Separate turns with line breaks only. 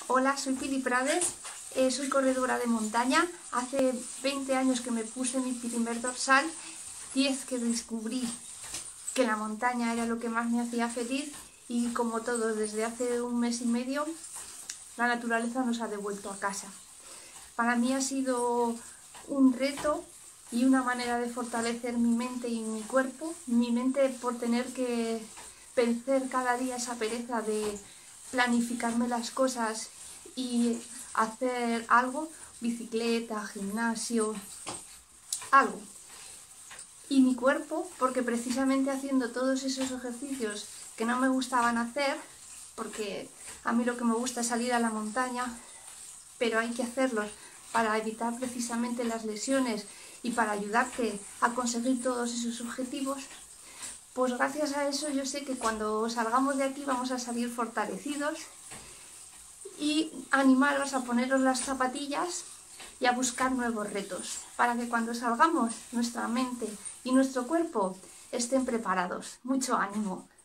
Hola, soy Pili Prades, soy corredora de montaña. Hace 20 años que me puse mi primer dorsal, 10 que descubrí que la montaña era lo que más me hacía feliz y como todo, desde hace un mes y medio, la naturaleza nos ha devuelto a casa. Para mí ha sido un reto y una manera de fortalecer mi mente y mi cuerpo. Mi mente por tener que vencer cada día esa pereza de planificarme las cosas y hacer algo, bicicleta, gimnasio, algo. Y mi cuerpo, porque precisamente haciendo todos esos ejercicios que no me gustaban hacer, porque a mí lo que me gusta es salir a la montaña, pero hay que hacerlos para evitar precisamente las lesiones y para ayudarte a conseguir todos esos objetivos, pues gracias a eso yo sé que cuando salgamos de aquí vamos a salir fortalecidos y animaros a poneros las zapatillas y a buscar nuevos retos, para que cuando salgamos nuestra mente y nuestro cuerpo estén preparados. Mucho ánimo.